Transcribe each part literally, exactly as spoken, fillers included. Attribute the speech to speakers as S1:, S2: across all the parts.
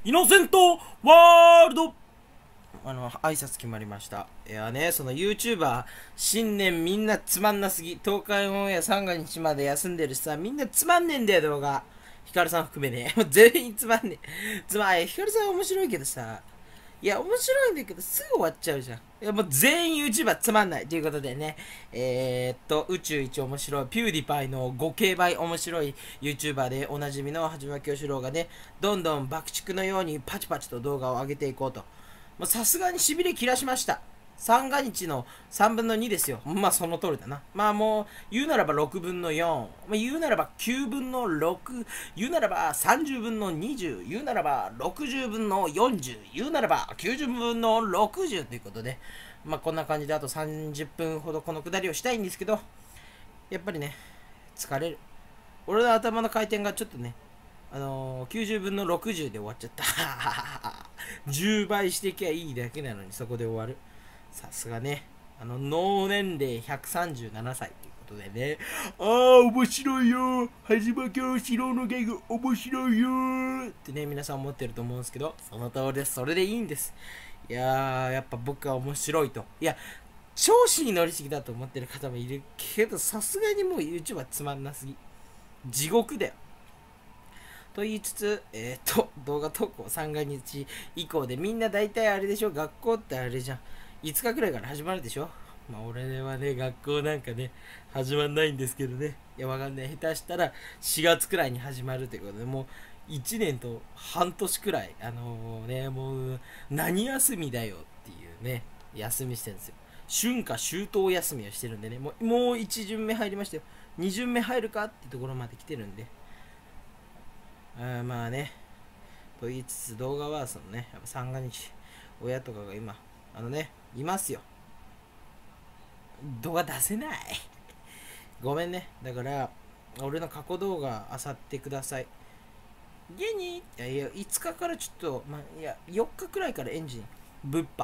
S1: イノセントワールド。あの、挨拶決まりました。いやね、その YouTuber、新年みんなつまんなすぎ。東海オンエアさんがつまで休んでるしさ、みんなつまんねえんだよ、動画。ヒカルさん含めね。もう全員つまんねえ。つまん、ヒカルさん面白いけどさ、いや、面白いんだけど、すぐ終わっちゃうじゃん。いや、もう全員 YouTuber つまんない。ということでね、えー、っと、宇宙一面白い、ピューディパイのごけい倍面白い YouTuber でおなじみのはじまきょうしろうがね、どんどん爆竹のようにパチパチと動画を上げていこうと。さすがにしびれ切らしました。三が日のさんぶんのにですよ。まあその通りだな。まあもう言うならばろくぶんのよん、まあ、言うならばきゅうぶんのろく、言うならばさんじゅうぶんのにじゅう、言うならばろくじゅうぶんのよんじゅう、言うならばきゅうじゅうぶんのろくじゅうということで、まあこんな感じであとさんじゅっぷんほどこのくだりをしたいんですけど、やっぱりね、疲れる。俺の頭の回転がちょっとね、あのー、きゅうじゅうぶんのろくじゅうで終わっちゃった。じゅうばいしていけばいいだけなのにそこで終わる。さすがね。あの、脳年齢ひゃくさんじゅうななさいということでね。ああ、面白いよ。はじまきょうしろうのギャグ面白いよ。ってね、皆さん思ってると思うんですけど、その通りです。それでいいんです。いやー、やっぱ僕は面白いと。いや、調子に乗りすぎだと思ってる方もいるけど、さすがにもう YouTube つまんなすぎ。地獄だよ。と言いつつ、えっ、ー、と、動画投稿さんが日以降でみんな大体あれでしょ、学校ってあれじゃん。いつかくらいから始まるでしょ。まあ俺はね、学校なんかね、始まんないんですけどね。いや、わかんない。下手したらしがつくらいに始まるということで、もういちねんと半年くらい、あのー、ね、もう何休みだよっていうね、休みしてるんですよ。春夏秋冬休みをしてるんでね、もうもういち巡目入りましたよ。に巡目入るかってところまで来てるんで。あまあね、と言いつつ動画はそのね、やっぱ三が日、親とかが今、あのね、いますよ。動画出せない。ごめんね。だから、俺の過去動画漁ってください。家に、いやいや、いつかからちょっと、まあ、いや、よっかくらいからエンジン、ぶっぱ。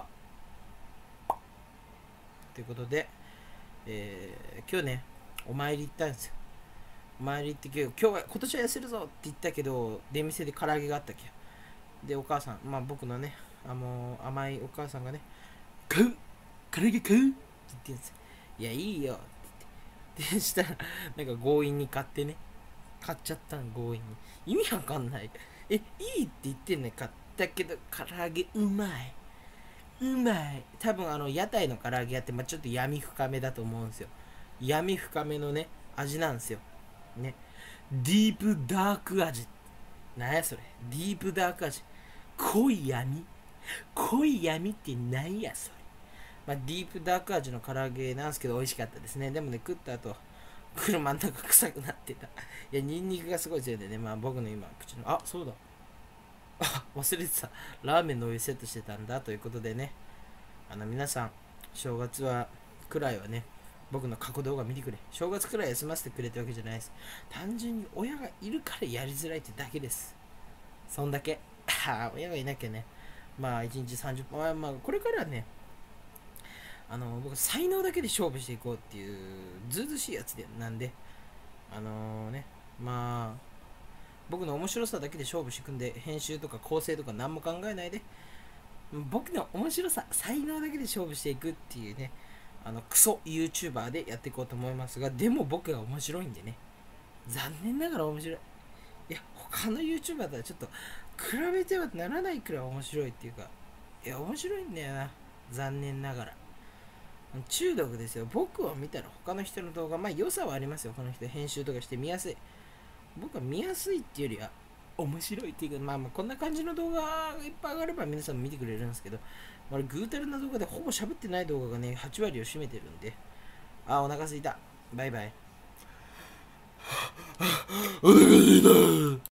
S1: ということで、えー、今日ね、お参り行ったんですよ。お参り行って今日、今日は、今年は痩せるぞって言ったけど、出店で唐揚げがあったっけ。で、お母さん、まあ僕のね、あのー、甘いお母さんがね、買う唐揚げ買うって言ってんですよ。いや、いいよって言って。で、したら、なんか強引に買ってね、買っちゃったの、強引に。意味わかんない。え、いいって言ってんね、買ったけど、唐揚げうまい。うまい。多分あの、屋台の唐揚げ屋って、まあちょっと闇深めだと思うんですよ。闇深めのね、味なんですよ。ね。ディープダーク味。なんやそれ。ディープダーク味。濃い闇濃い闇ってなんやそれ。まあ、ディープダーク味の唐揚げなんですけど美味しかったですね。でもね、食った後、車の中臭くなってた。いや、ニンニクがすごい強いんでね、まあ僕の今、口の、あ、そうだ。あ、忘れてた。ラーメンのお湯セットしてたんだということでね。あの、皆さん、正月は、くらいはね、僕の過去動画見てくれ。正月くらい休ませてくれってわけじゃないです。単純に親がいるからやりづらいってだけです。そんだけ。親がいなきゃね、まあいちにちさんじゅっぷん、まあ、まあ、これからね、あの、僕、才能だけで勝負していこうっていう、ずうずしいやつで、なんで、あのー、ね、まあ、僕の面白さだけで勝負していくんで、編集とか構成とか何も考えないで、僕の面白さ、才能だけで勝負していくっていうね、あの、クソ YouTuber でやっていこうと思いますが、でも僕が面白いんでね、残念ながら面白い。いや、他の YouTuber とはちょっと比べてはならないくらい面白いっていうか、いや、面白いんだよな。残念ながら。中毒ですよ。僕を見たら他の人の動画、まあ良さはありますよ。この人編集とかして見やすい。僕は見やすいっていうよりは、面白いっていうか、まあまあこんな感じの動画がいっぱい上がれば皆さん見てくれるんですけど、まあ、ぐうたらな動画でほぼ喋ってない動画がね、はち割を占めてるんで、あ、お腹すいた。バイバイ。お腹すいた。